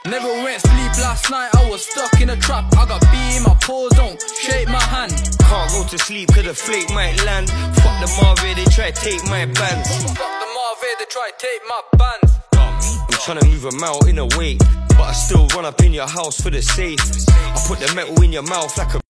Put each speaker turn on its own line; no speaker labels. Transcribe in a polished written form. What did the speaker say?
Never went sleep last night, I was stuck in a trap. I got B in my paws, don't shake my hand.
Can't go to sleep cause the flake might land. Fuck the Marvin, they try to take my bands.
Fuck the Marvin, they try to take my bands.
I'm tryna move a mile in a weight, but I still run up in your house for the safe. I put the metal in your mouth like a